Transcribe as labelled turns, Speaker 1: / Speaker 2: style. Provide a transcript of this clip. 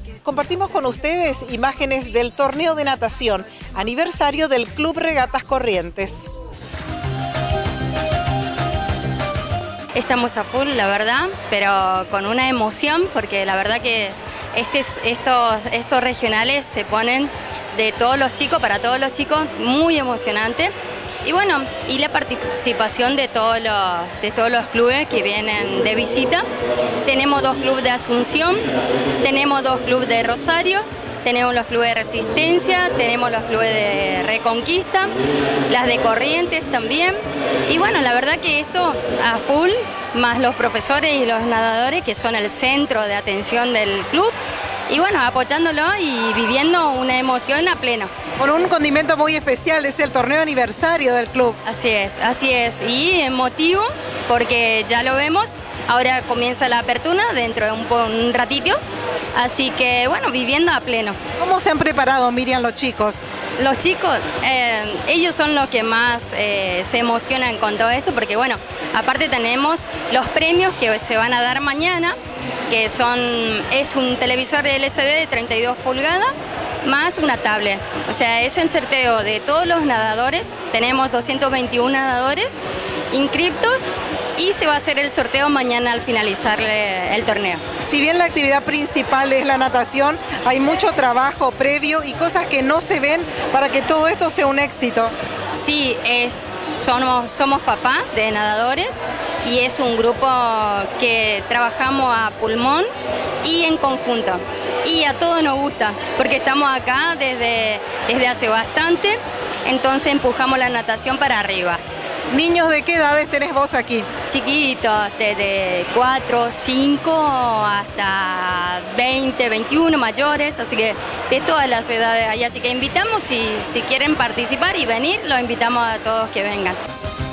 Speaker 1: Compartimos con ustedes imágenes del torneo de natación, aniversario del Club Regatas Corrientes.
Speaker 2: Estamos a full, la verdad, pero con una emoción, porque la verdad que estos regionales se ponen de todos los chicos, para todos los chicos, muy emocionante. Y bueno, y la participación de todos los clubes que vienen de visita. Tenemos 2 clubes de Asunción, tenemos 2 clubes de Rosario, tenemos los clubes de Resistencia, tenemos los clubes de Reconquista, las de Corrientes también. Y bueno, la verdad que esto a full, más los profesores y los nadadores que son el centro de atención del club. Y bueno, apoyándolo y viviendo una emoción a pleno.
Speaker 1: Con un condimento muy especial, es el torneo aniversario del club.
Speaker 2: Así es. Y emotivo, porque ya lo vemos. Ahora comienza la apertura dentro de un ratito. Así que bueno, viviendo a pleno.
Speaker 1: ¿Cómo se han preparado, Miriam, los chicos?
Speaker 2: Los chicos, ellos son los que más se emocionan con todo esto, porque bueno, aparte tenemos los premios que se van a dar mañana, que es un televisor de LCD de 32 pulgadas, más una tablet. O sea, es el sorteo de todos los nadadores, tenemos 221 nadadores inscriptos, y se va a hacer el sorteo mañana al finalizar el torneo.
Speaker 1: Si bien la actividad principal es la natación, hay mucho trabajo previo y cosas que no se ven para que todo esto sea un éxito.
Speaker 2: Sí, somos papás de nadadores y es un grupo que trabajamos a pulmón y en conjunto. Y a todos nos gusta, porque estamos acá desde hace bastante, entonces empujamos la natación para arriba.
Speaker 1: ¿Niños de qué edades tenés vos aquí?
Speaker 2: Chiquitos, desde 4, 5 hasta 20, 21 mayores, así que de todas las edades hay. Así que invitamos, si quieren participar y venir, los invitamos a todos que vengan.